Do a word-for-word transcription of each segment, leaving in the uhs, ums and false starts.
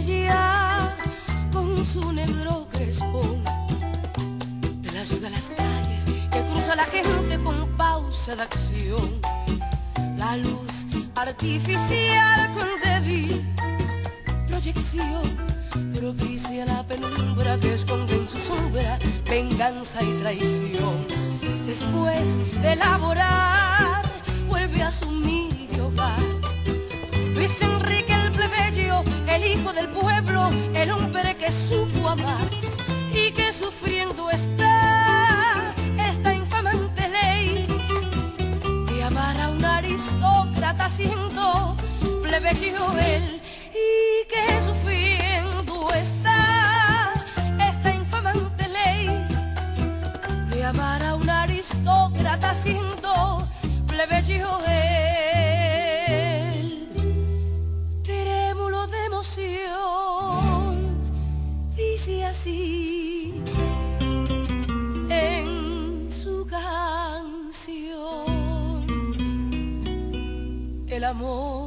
ella con su negro crespón, de la ciudad a las calles que cruza la gente con pausa de acción. La luz artificial con débil proyección propicia la penumbra que esconde en su sombra venganza y traición. Después de elaborar vuelve a su humilde hogar Luis Enrique el plebeyo, el hijo del pueblo, el hombre que supo amar y que sufriendo está esta infamante ley de amar a un aristócrata siendo plebeyo él, y que sufriendo está esta infamante ley de amar a un aristócrata siendo plebeyo él. Trémulo de emoción dice así en su canción: el amor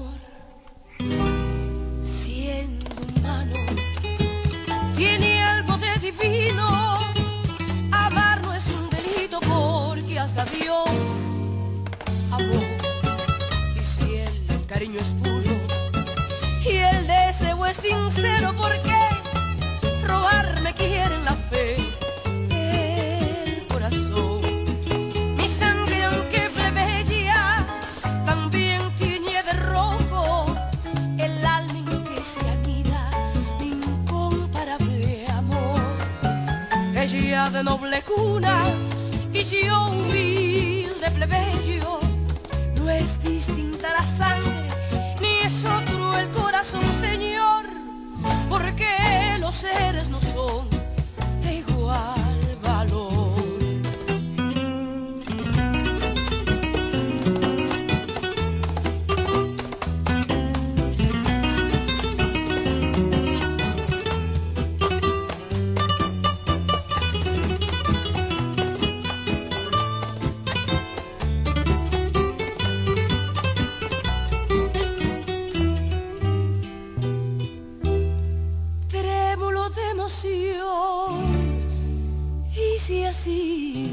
siendo humano tiene algo de divino. Amar no es un delito porque hasta Dios amó. Y si el cariño es puro y el deseo es sincero, ¿por qué robarme quieren la fe del corazón? Mi sangre, aunque plebeya, también tiñe de rojo el alma en que se anida mi incomparable amor. Ella de noble cuna y yo humilde plebeyo, no es distinta la sangre ni es otro el corazón, Señor, porque los seres no son de igual valor. Dice así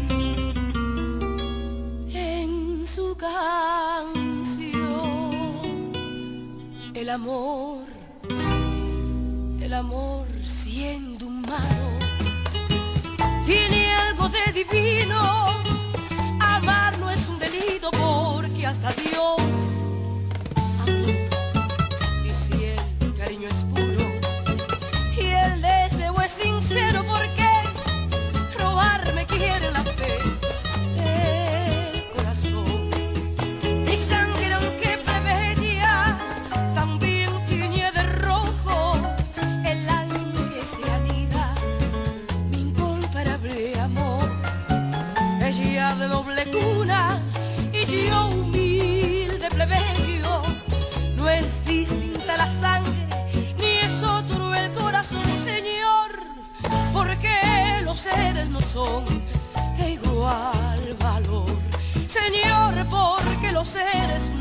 en su canción: el amor, el amor siendo humano tiene algo de divino. Amar no es un delito porque hasta Dios amó. Y si el cariño es puro y el deseo es sincero, ¿por qué robarme quiere la fe del corazón? Mi sangre, aunque plebeya, también tiñe de rojo el alma que se anida mi incomparable amor. Ella de noble cuna y yo humilde plebeyo, no es distinta la sangre ni es otro el corazón, Señor, porque los seres no son de igual valor. Señor, porque los seres no